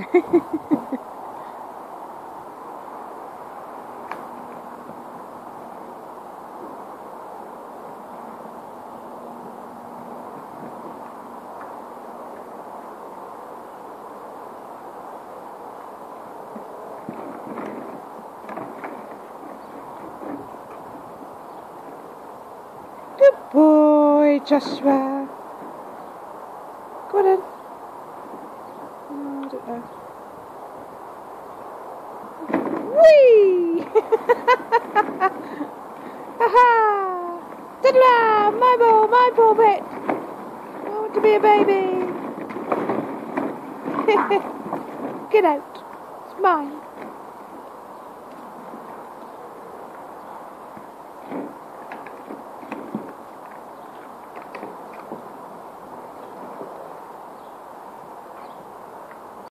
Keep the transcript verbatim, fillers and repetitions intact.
Good boy, Joshua. Go on then. Oh, I don't know. Whee! Haha! Ta-da! My ball, my ball bit. I want to be a baby. Get out. It's mine.